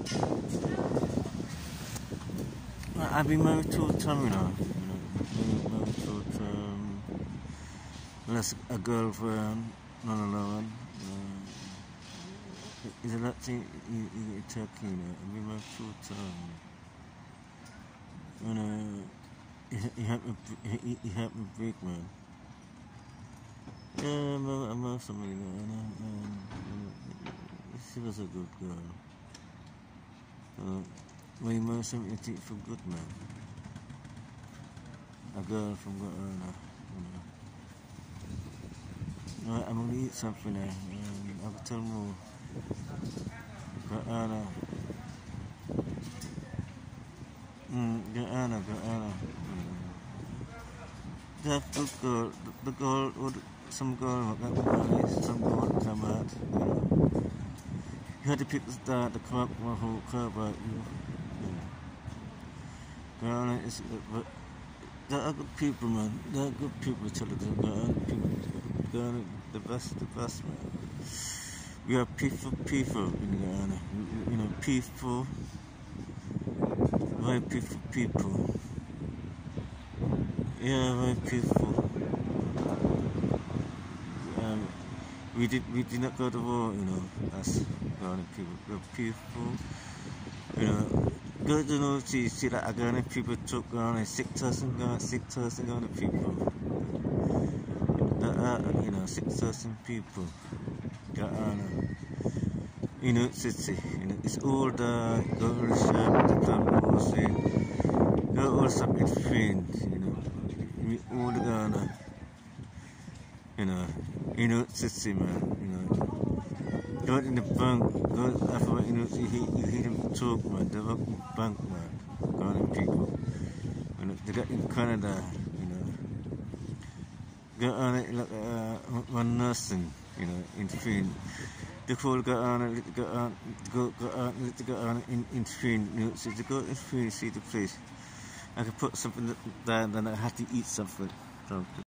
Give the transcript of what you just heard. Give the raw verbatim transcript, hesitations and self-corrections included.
I've been married two times, you know. You know, married two times. Plus a girlfriend, not alone. Uh, it's a lot thing you, you get Turkey, you know. I've been married two times. You know, he, he helped me, he, he helped me break, man. Yeah, I'm, I'm also, you know, and, and, and she was a good girl. Uh, when you marry something, you think for good, man. A girl from Guyana, you know. Right, I'm gonna eat something there. Um, I'll tell more. Guyana. Mm, Guyana, Guyana. That good girl, the, the girl, would, some girl would get married, some girl would come out, you know. You had to pick the star to come up with a whole car about you. you know. Guyana is, but there are good people, man. There are good people, tell you that. There are people, Guyana, the best, the best, man. We are peaceful people in Guyana. You, you know, peaceful, very peaceful people. Yeah, very peaceful. Um, we did, we did not go to war, you know, as Ghanaian people. We're peaceful, you know. Go to know, see, see that Ghanaian people took Ghana, six thousand Ghana, six thousand Ghana people. That are, you know, six thousand people. Guyana, you know, city, you know, it's all the government shop, the club, go all some in friends, you know. We all the Ghana, you know, you know, city, man, you know. Go in the bank, go after, you know, you hear, you hear them talk, man, they work in the bank, man, Ghana people, you know, they got in Canada, you know. Guyana, like, uh, one nursing, you know, in Spain. They call Guyana, Guyana, Guyana, Guyana in, in Spain, you know, so they go in Spain, see the place. I could put something down, then I have to eat something.